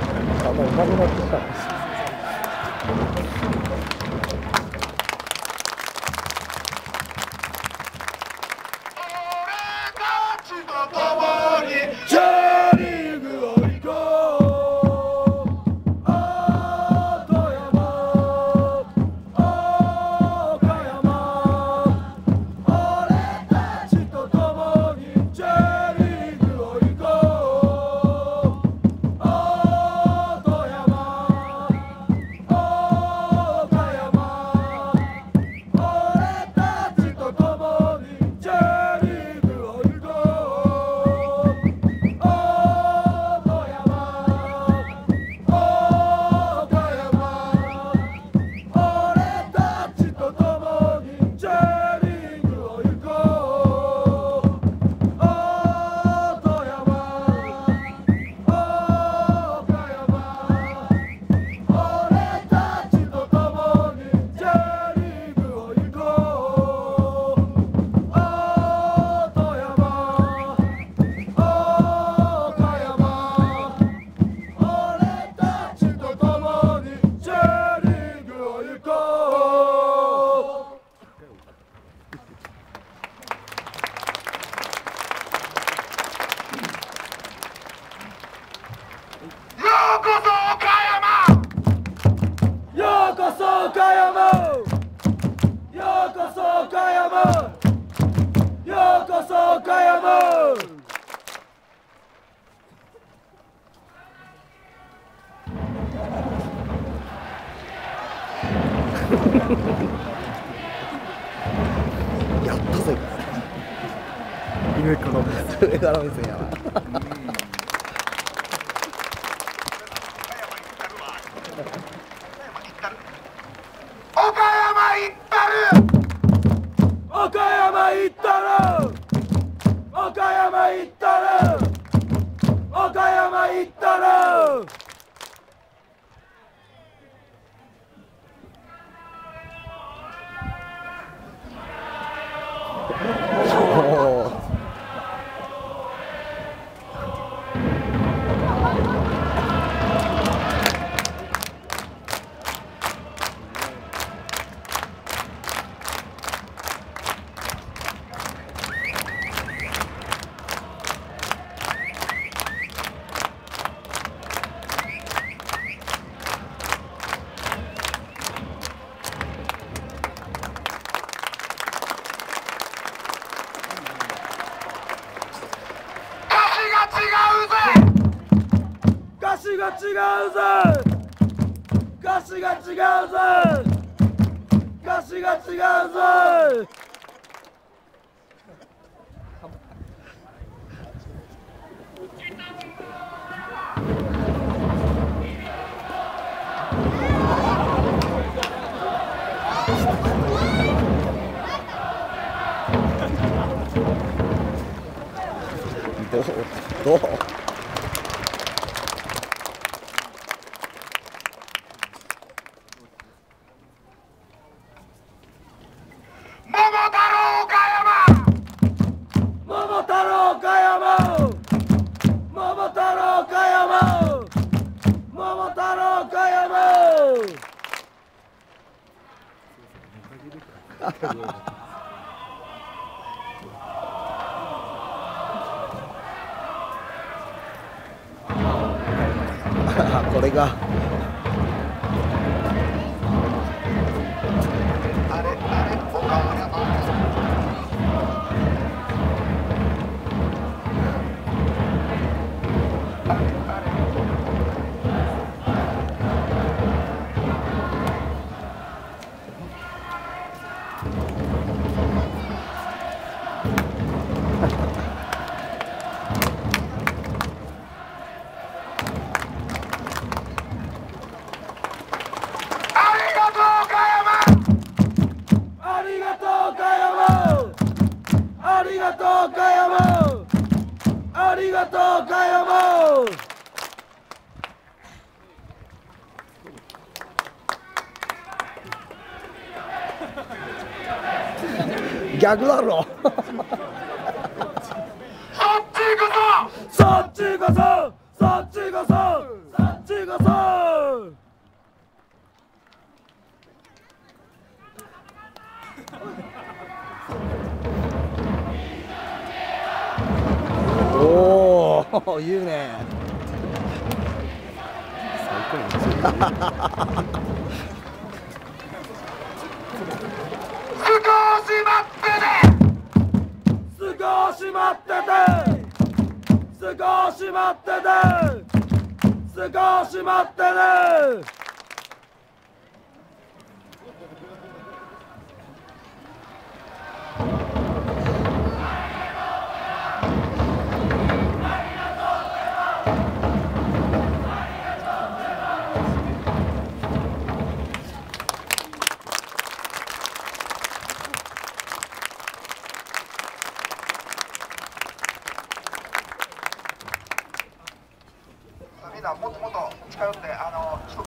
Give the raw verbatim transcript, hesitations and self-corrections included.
あんまうまくなってきた。 やったぜ。 上から目線。 上から目線やな。 岡山行ったる。 岡山行ったる。岡山行ったる。岡山行ったる。歌詞が違うぜ。歌詞が違うぜ。歌詞が違うぜ。 どうどう桃太郎岡山。桃太郎岡山。桃太郎岡山。 これがあれあれ岡山。 ありがとう岡山。 逆だろ。 そっちこそそっちこそそっちこそそっちお言うね。 少し待ってね。 少し待ってて少し待ってて少し待ってね。 みんなもっともっと近寄ってあの